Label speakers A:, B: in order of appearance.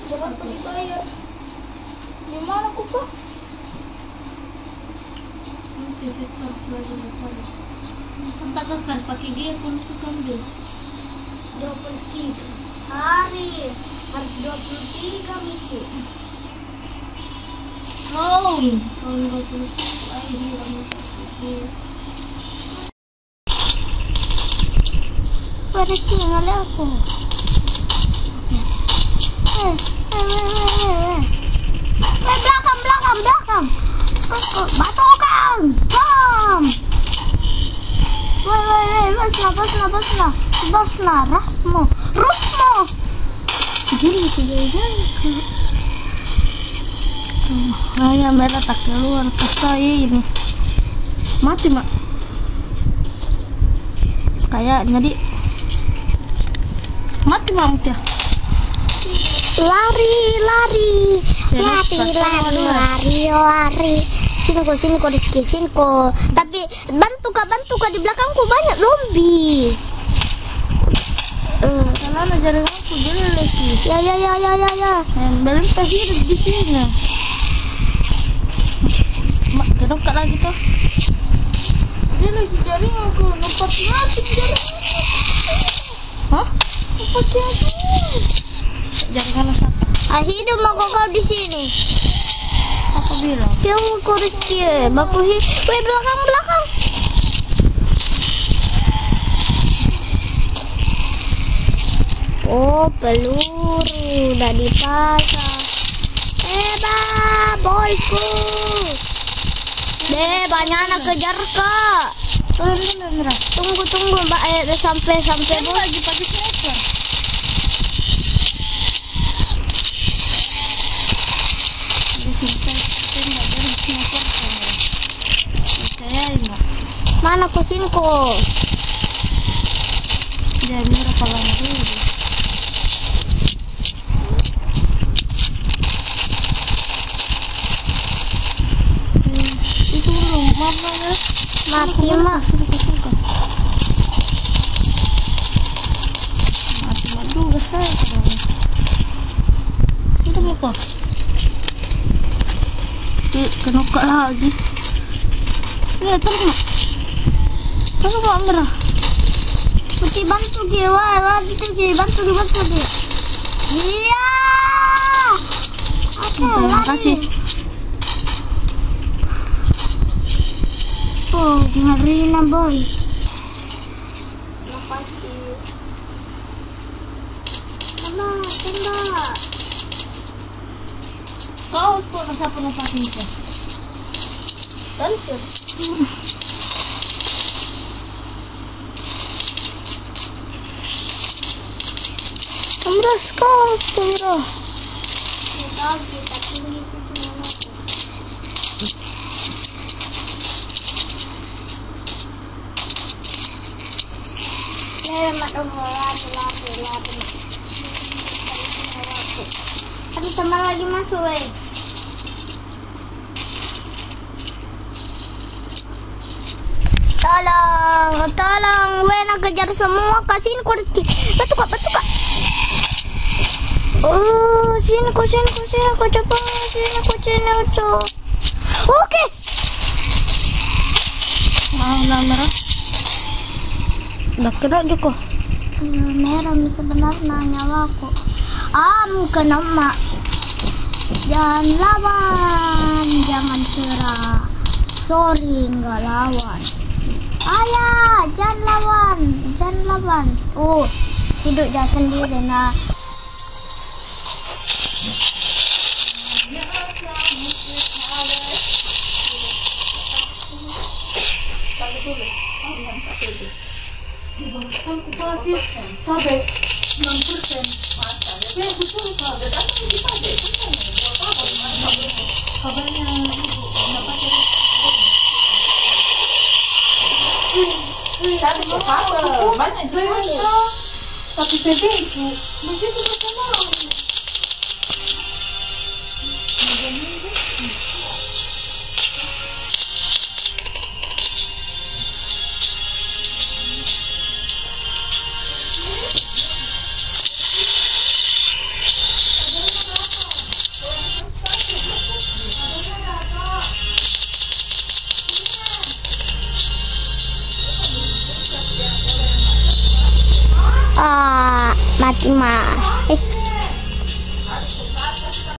A: Berapa dibayar? Gimana kok Pak?
B: Nanti Victor lagi motor. Pas tak kekar pakai dia pun aku ambil.
A: 23 hari. Harus 23 mikir.
B: Tahun 20 akhir.
A: Pada tinggal aku. Belakang. Batukan. Bom. Baslah. Rusmo. Jadi.
B: Hanya merah tak keluar ke saya ini. Mati mak. Kayaknya di mati mak ya.
A: Lari. Sini kok Rizky, sini kok. Tapi bantu kak di belakangku banyak zombie.
B: Salah jaring aku jelek.
A: Ya.
B: Belum hidup di sini. Mak, kenapa lagi tuh? Dia lagi jaring aku, numpat nasi jaring. Hah? Numpat nasi. Jaring mana siapa?
A: Hidup mau kau di sini.
B: Aku bilang.
A: Yang kau Rizky, baku belakang. Oh, peluru udah dipasang. Boyku. Banyak anak kejar kak. Tunggu Mbak, sampai bos.
B: Lagi pagi sniper. Di sini tembak dari sniper. Saya ini.
A: Mana kusinku?
B: Dia merah kalau dulu. Itu belum mama ya.
A: Mati mak.
B: Mati mak juga saya. Itu muka. Kenapa lagi? Saya tahu mak merah.
A: Putih bantu dia, bantu dia. Iya.
B: Terima kasih.
A: Oh, Marina boy. Makasih. Tembak.
B: Kau kok siapa nampakin saya?
A: Telepon.
B: Amras kau merah.
A: Ada teman lagi masuk, weh. Tolong, Wena kejar semua, kasihin kursi. Batu kak. Oh, sini kok cepat, sini. Oke.
B: Mau merah. Udah kena juga.
A: Merah sebenarnya nyawaku. Kena mak. Jangan lawan, jangan serah. Sorry, nggak lawan. Ayah, jangan lawan. Oh, hidup dia sendiri nah.
B: Banyak saya tapi PB itu begitu bersama.
A: Mati mah.